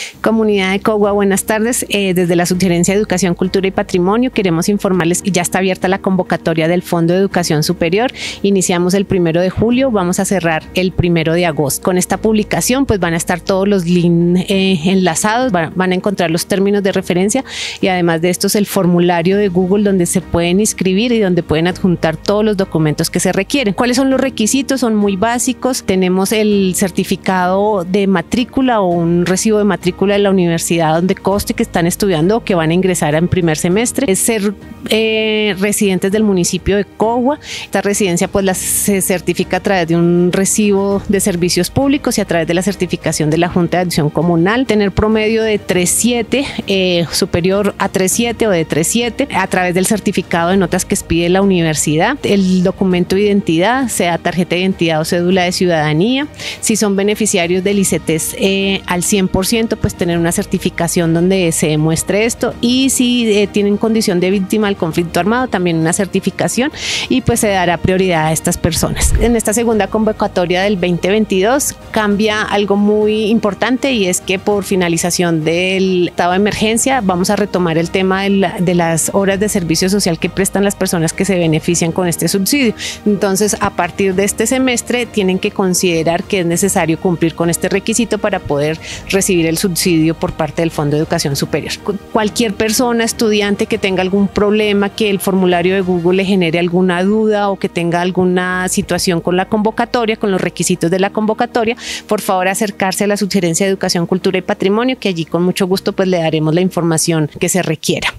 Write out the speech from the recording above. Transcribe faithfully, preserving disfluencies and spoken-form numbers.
Comunidad de Cogua, buenas tardes. Eh, desde la Subgerencia de Educación, Cultura y Patrimonio queremos informarles que ya está abierta la convocatoria del Fondo de Educación Superior. Iniciamos el primero de julio, vamos a cerrar el primero de agosto. Con esta publicación pues van a estar todos los links eh, enlazados, van, van a encontrar los términos de referencia y además de esto es el formulario de Google donde se pueden inscribir y donde pueden adjuntar todos los documentos que se requieren. ¿Cuáles son los requisitos? Son muy básicos. Tenemos el certificado de matrícula o un recibo de matrícula de la universidad donde conste que están estudiando o que van a ingresar en primer semestre. Es ser eh, residentes del municipio de Cogua. Esta residencia pues la, se certifica a través de un recibo de servicios públicos y a través de la certificación de la Junta de Acción Comunal. Tener promedio de tres punto siete, eh, superior a tres punto siete o de tres punto siete a través del certificado de notas que expide la universidad. El documento de identidad, sea tarjeta de identidad o cédula de ciudadanía. Si son beneficiarios del I C E T E S eh, al cien por ciento, pues tener una certificación donde se demuestre esto, y si eh, tienen condición de víctima del conflicto armado, también una certificación, y pues se dará prioridad a estas personas. En esta segunda convocatoria del veinte veintidós cambia algo muy importante, y es que por finalización del estado de emergencia vamos a retomar el tema de, la, de las horas de servicio social que prestan las personas que se benefician con este subsidio. Entonces, a partir de este semestre tienen que considerar que es necesario cumplir con este requisito para poder recibir el subsidio por parte del Fondo de Educación Superior. Cualquier persona, estudiante que tenga algún problema, que el formulario de Google le genere alguna duda o que tenga alguna situación con la convocatoria, con los requisitos de la convocatoria, por favor acercarse a la Subgerencia de Educación, Cultura y Patrimonio, que allí con mucho gusto pues le daremos la información que se requiera.